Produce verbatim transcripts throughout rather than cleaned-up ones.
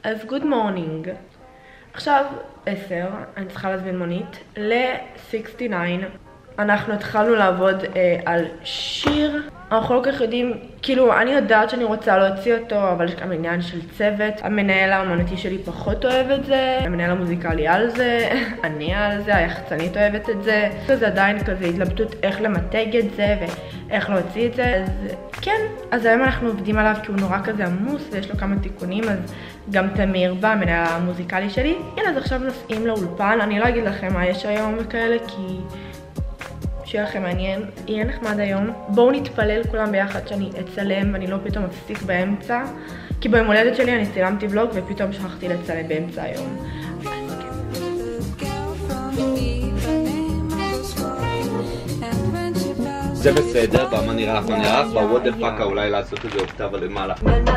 אז גוד מורנינג. עכשיו עשר, אני צריכה להזמין מונית ל-שישים ותשע. אנחנו התחלנו לעבוד אה, על שיר. אנחנו לא כך יודעים, כאילו אני יודעת שאני רוצה להוציא אותו, אבל יש גם עניין של צוות. המנהל האמנותי שלי פחות אוהב את זה, המנהל המוזיקלי על זה, אני על זה, היחצנית אוהבת את זה. זה עדיין כזה התלבטות איך למתג את זה ואיך להוציא את זה. אז כן, אז היום אנחנו עובדים עליו כי הוא נורא כזה עמוס ויש לו כמה תיקונים, אז גם תמיר בא, המנהל המוזיקלי שלי. יאללה, אז עכשיו נוסעים לאולפן. אני לא אגיד לכם מה יש היום וכאלה, כי שיהיה לכם מעניין, יהיה נחמד היום. בואו נתפלל כולם ביחד שאני אצלם ואני לא פתאום אפסיק באמצע, כי ביום הולדת שלי אני צילמתי ולוג ופתאום שכחתי לצלם באמצע היום. זה בסדר, במה נראה לך מה נראה לך, בוואט דה פאקה אולי לעשות את זה אוקטבה למעלה.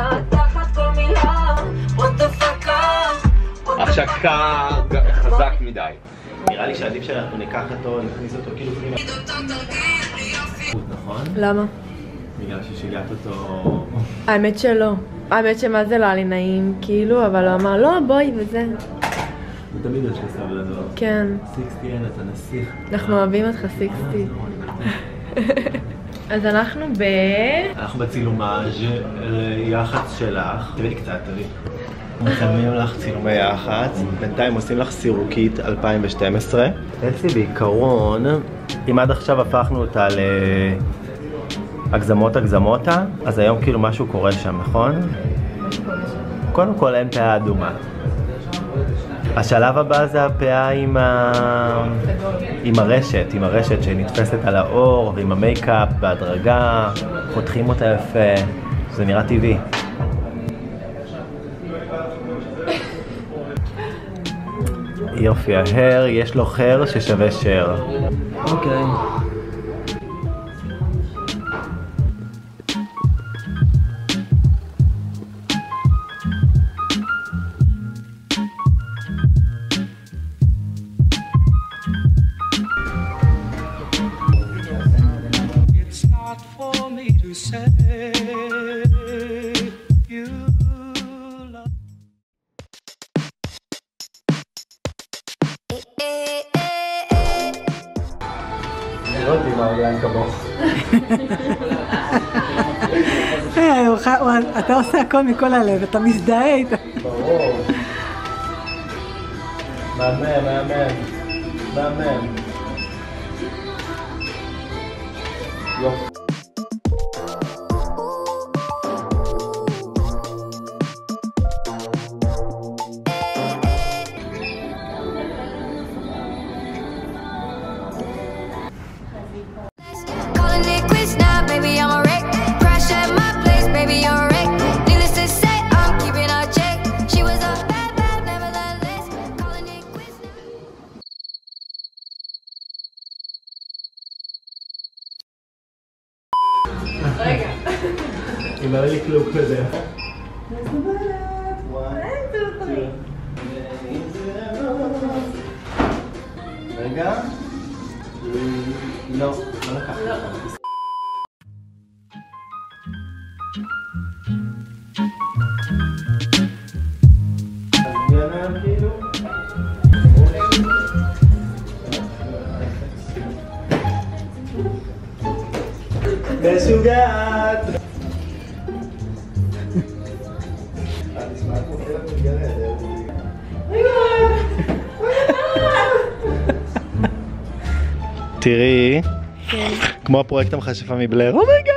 השקה חזק מדי. נראה לי שעדיף שאנחנו ניקח אותו, נכניס אותו כאילו פנימה. נכון? למה? בגלל ששיגעת אותו... האמת שלא. האמת שמה זה לא היה לי נעים, כאילו, אבל הוא אמר לא בואי וזה. תמיד יש לי סבלנות. כן. סיקסטי אין, אתה נסיך. אנחנו אוהבים אותך סיקסטי. אז אנחנו ב... אנחנו בצילומאז' יח"צ שלך. תראי קצת, תראי. מצלמים לך צילומי יח"צ, בינתיים עושים לך סירוקית אלפיים ושתים עשרה. אלסי בעיקרון, אם עד עכשיו הפכנו אותה להגזמות הגזמותה, אז היום כאילו משהו קורה שם, נכון? קודם כל אין פאה אדומה. השלב הבא זה הפאה עם, ה... עם הרשת, עם הרשת שנתפסת על האור ועם המייקאפ בהדרגה, פותחים אותה יפה, זה נראה טבעי. יופי, ההר, יש לו חר ששווה שר. אוקיי. לראות עם הרגליים כמוך. אתה עושה הכל מכל הלב, אתה מזדהה איתה. ברור. מאמן, מאמן. מאמן. יופי. רגע. היא מראה לי כלום כזה. רגע. לא, לא לקחת. משוגעת! תראי, כמו הפרויקט המכשפה מבלר, אומייגאד!